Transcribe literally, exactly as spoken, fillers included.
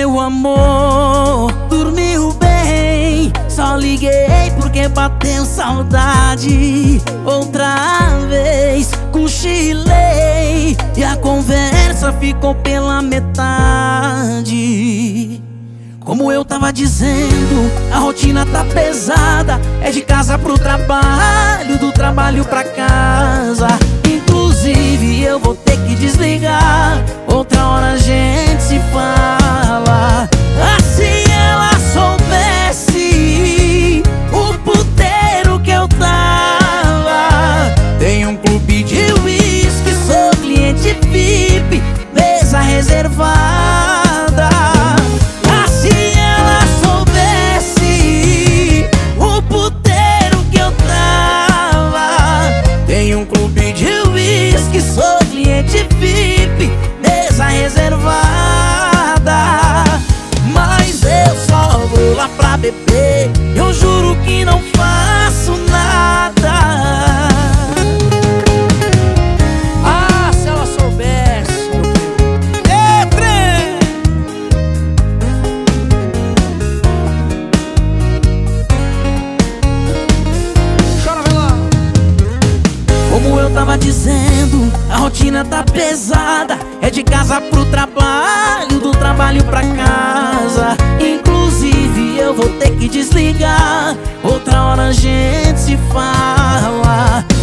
meu amor, dormiu bem? Só liguei porque bateu saudade. Outra vez cochilei e a conversa ficou pela metade. Como eu tava dizendo, a rotina tá pesada. É de casa pro trabalho, do trabalho pra casa. Inclusive eu vou ter que desligar. Outra hora a gente se fala. Ah, se ela soubesse o puteiro que eu tava. Tem um clube de uísque, sou cliente V I P, mesa reservada. Ah, se ela soubesse o puteiro que eu tava. Tem um clube de uísque, sou cliente V I P, mesa reservada. Mas eu só vou lá pra beber, eu juro que não faço nada. Ah, se ela soubesse. É, trem! Chora, vai lá. Como eu tava dizendo, a rotina tá pesada. É de casa pro trabalho, do trabalho pra casa. Inclusive eu vou ter que desligar. Outra hora a gente se fala.